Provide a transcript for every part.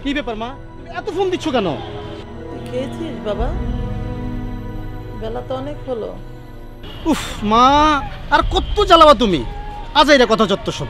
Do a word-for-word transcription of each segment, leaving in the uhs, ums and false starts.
কি ব্যাপার মা, এত ফোন দিচ্ছ কেন? খেয়েছিস বাবা? বেলা তো অনেক হলো। উফ মা, আর কত জ্বালাবা তুমি? আজ এটা কথা যত সব।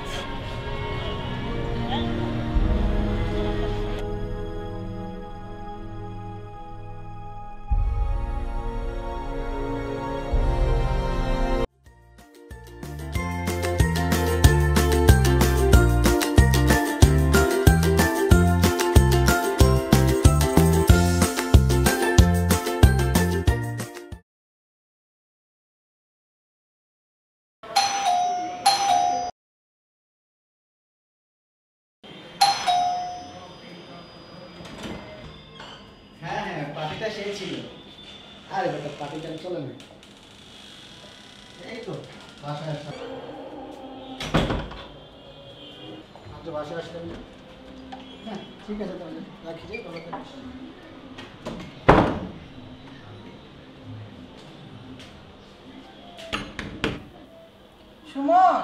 সুমন,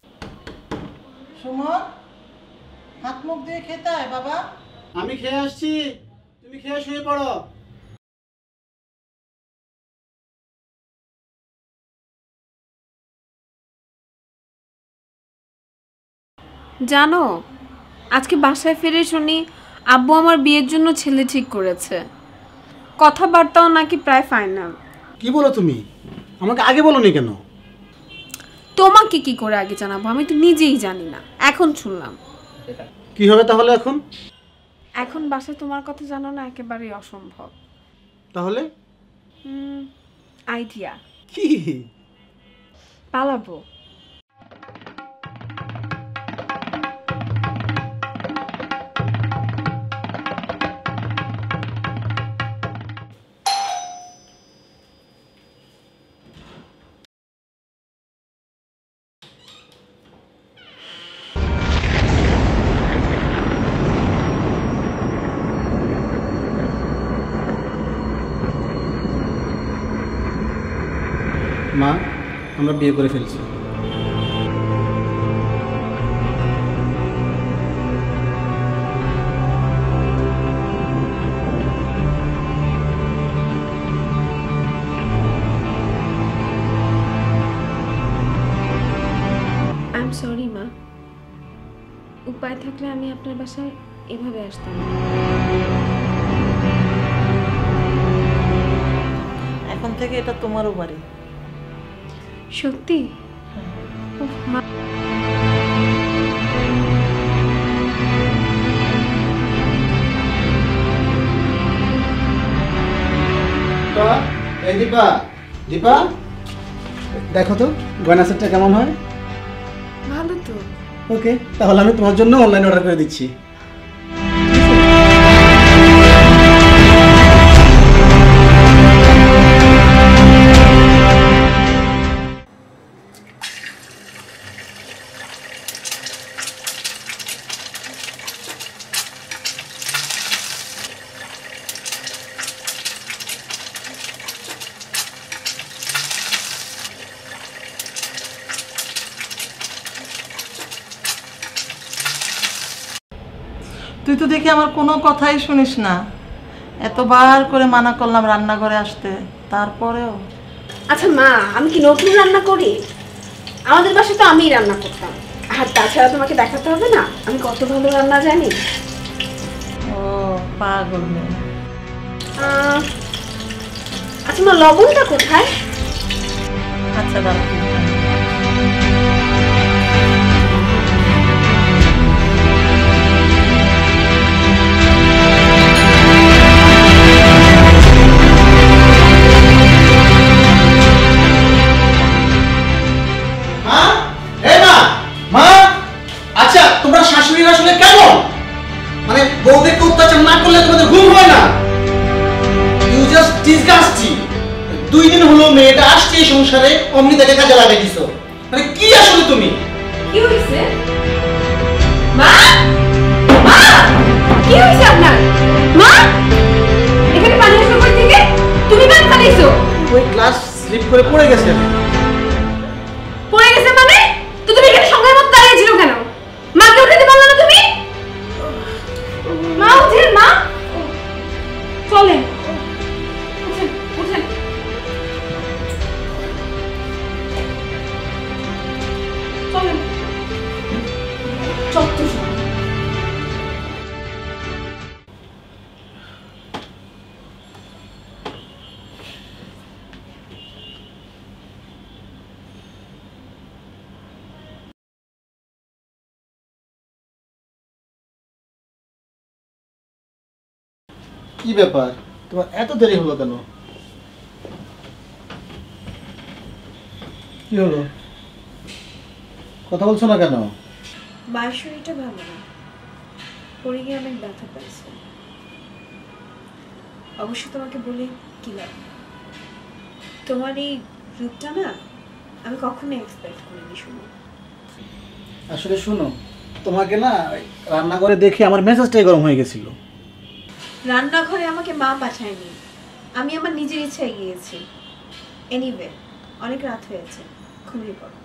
সুমন, হাত মুখ দিয়ে খেতে আয় বাবা। আমি খেয়ে আসছি, তুমি খেয়ে শুয়ে পড়ো। জানো, আজকে বাসায় ফিরে শুনি আব্বু আমার বিয়ের জন্য ছেলে ঠিক করেছে। কথাবার্তাও নাকি প্রায় ফাইনাল। কি বলো তুমি? আমাকে আগে বলোনি কেন? তোমাকে কি করে আগে জানাবো? আমি তো নিজেই জানি না, এখন শুনলাম। কি হবে তাহলে এখন? এখন বাসায় তোমার কথা জানো না, একেবারেই অসম্ভব। তাহলে আইডিয়া কি? পালাবো। মা, আমরা বিয়ে করে ফেলছি। আই এম সরি মা, উপায় থাকলে আমি আপনার বাসায় এভাবে আসতাম না। এখন থেকে এটা তোমারও বাড়ি। সত্যি? মা, এই দীপা, দীপা দেখো তো গয়না সেটটা কেমন হয়? ভালো তো। ওকে, তাহলে আমি তোমার জন্য অনলাইন অর্ডার করে দিচ্ছি। তুই তো দেখি আমার কোনো কথাই শুনিস না। এতবার করে মানা করলাম রান্নাঘরে আসতে, তারপরেও। আচ্ছা মা, আমি কি নতুন রান্না করি? আমাদের বাসায় তো আমিই রান্না করতাম। আর তাছাড়া তোমাকে দেখাতে হবে না আমি কত ভালো রান্না জানি। ও পাগল মেয়ে। আচ্ছা মা, লবণটা কোথায়? আচ্ছা দাঁড়া। দুই দিন হলো মেয়েটা আসছে সংসারে, অমনি তাকে কাজে লাগাই দিছো। মানে কি আসলে তুমি? কি হইছে? মা, মা, কি হইছে আপনার? মা, এখানে পানি আসলো কই থেকে? তুমি কেন পানিছো? ওই গ্লাস স্লিপ করে পড়ে গেছে। পড়ে গেছে মানে? তো তুমি এখানে সঙ্গের মতো দাঁড়িয়ে ছিল কেন? মাকে উঠাতে পারলে না তুমি? মা উঠেন কি ব্যাপার, তোমার এত দেরি হলো কেন? কি হলো, কথা বলছো না কেন? মায়ের শরীরটা ভালো না, পড়ে গিয়ে অনেক ব্যথা পাইছে। অবশ্য তোমাকে বলে কি লাভ, তোমার এই রূপটা না আমি কখনোই এক্সপেক্ট করিনি। শুনো আসলে শোনো, তোমাকে না রান্নাঘরে দেখে আমার মেজাজটাই গরম হয়ে গেছিল। রান্নাঘরে আমাকে মা পাঠায়নি, আমি আমার নিজের ইচ্ছায় গিয়েছি। এনিওয়ে, অনেক রাত হয়েছে, ঘুমিয়ে পড়ো।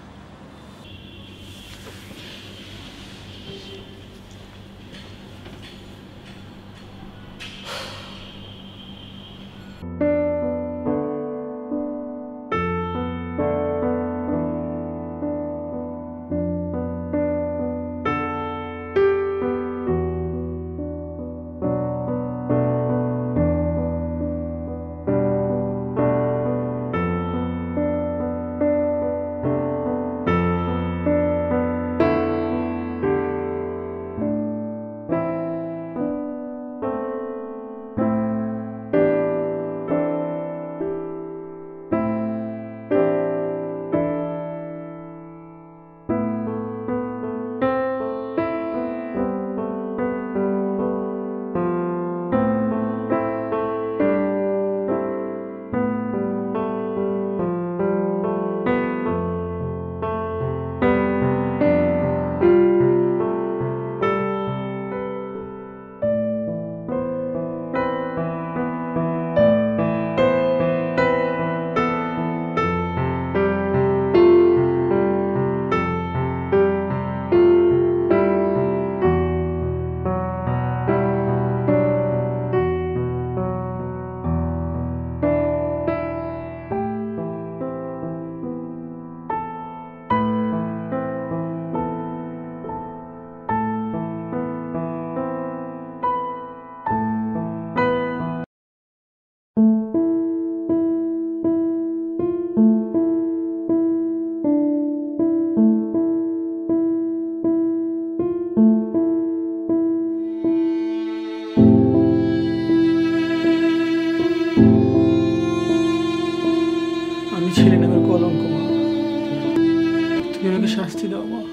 শাস্তি দাও মা।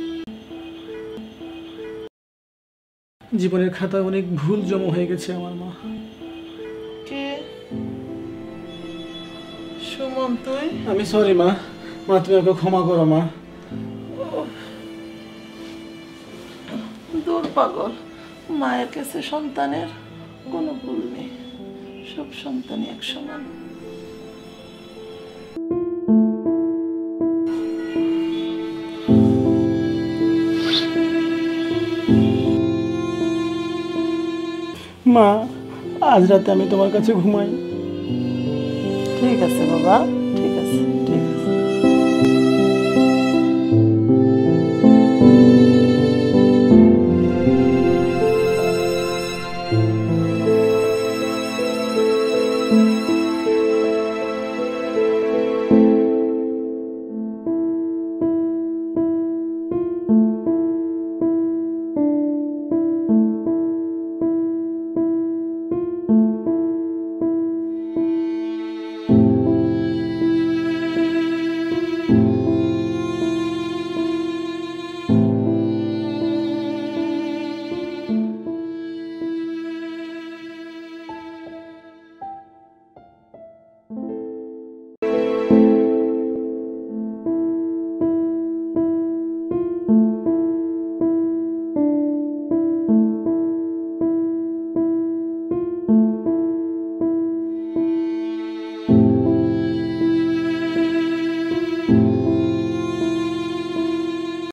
জীবনের খাতায় অনেক ভুল জমা হয়ে গেছে আমার মা। কে? সুমন তুই? আমি সরি মা, মা তুমি ওকে ক্ষমা করো মা। দূর পাগল, মায়ের কাছে সন্তানের কোনো ভুল নেই, সব সন্তানই এক সমান। মা আজ রাতে আমি তোমার কাছে ঘুমাই। ঠিক আছে বাবা।